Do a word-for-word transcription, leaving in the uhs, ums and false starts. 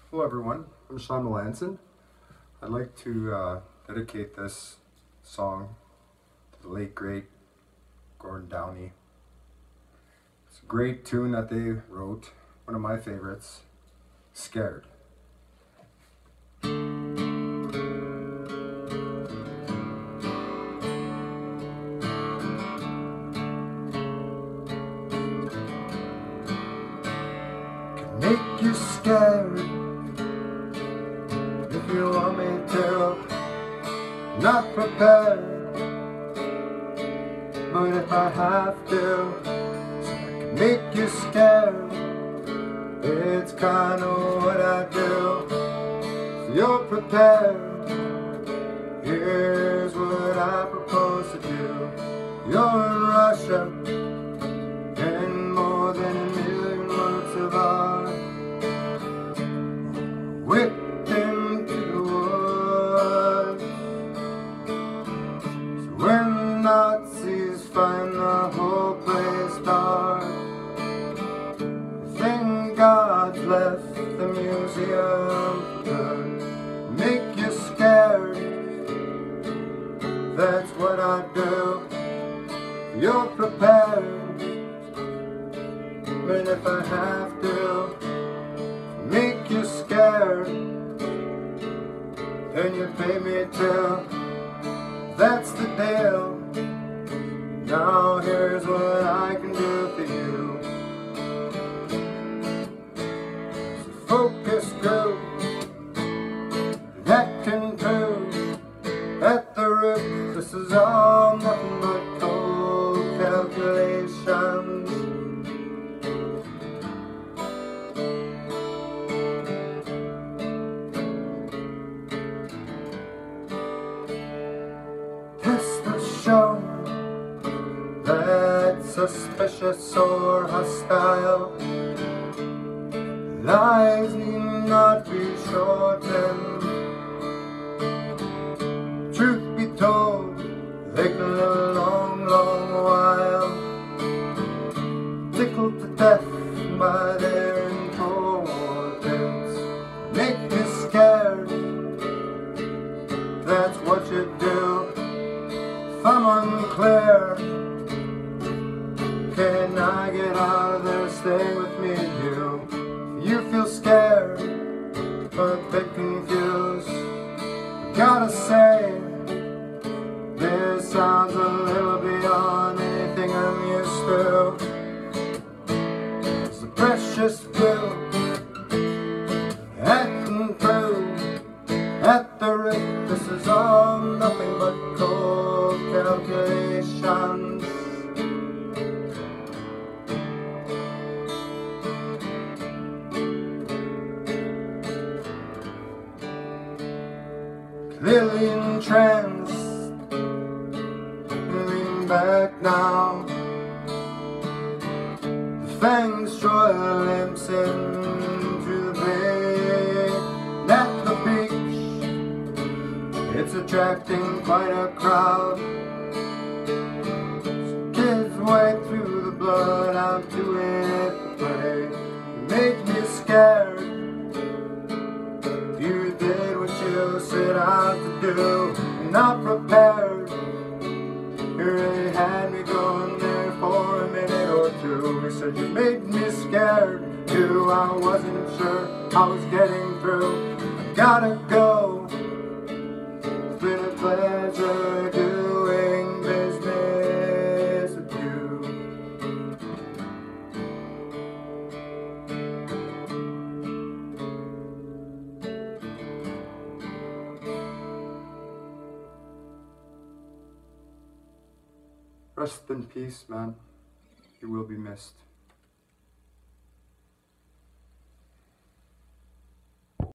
Hello everyone, I'm Shaun Melanson. I'd like to uh, dedicate this song to the late great Gord Downie. It's a great tune that they wrote, one of my favorites, Scared. Can make you scared if you want me to, not prepared, but if I have to, so I can make you scared. It's kind of what I do. So you're prepared. Here's what I propose to do. You're in Russia, and more than a million words of art whipped into the woods. So when Nazis find the whole place dark, think God's left the museum for good. Make you scared, that's what I do. You're prepared, but if I have to make you scared, then you pay me too. That's the deal. Now here's what I can do for you. So focus group, that can prove at the root this is all nothing but cold calculations. Test was shown that suspicious or hostile lies need not be shortened. Truth be told, they can live a long, long while, tickled to death by their importance. Make me scared, that's what you do. If I'm unclear, can I get out of there? Stay with me and you. You feel scared, but a bit confused. Gotta say, this sounds a little beyond anything I'm used to. It's a precious few that can prove at the rate this is all nothing but cold calculations. Clearly entranced, moving back now. The fangs draw a glimpse into the bay. And at the beach, it's attracting quite a crowd. So kids wade through the blood, I'm doing it to play. You make me scared. You did what you set out to do. You're not prepared. You really had me going there for a minute or two. You said you made me scared too. I wasn't sure I was getting through. I gotta go. It's been a pleasure doing business with you. Rest in peace, man. You will be missed.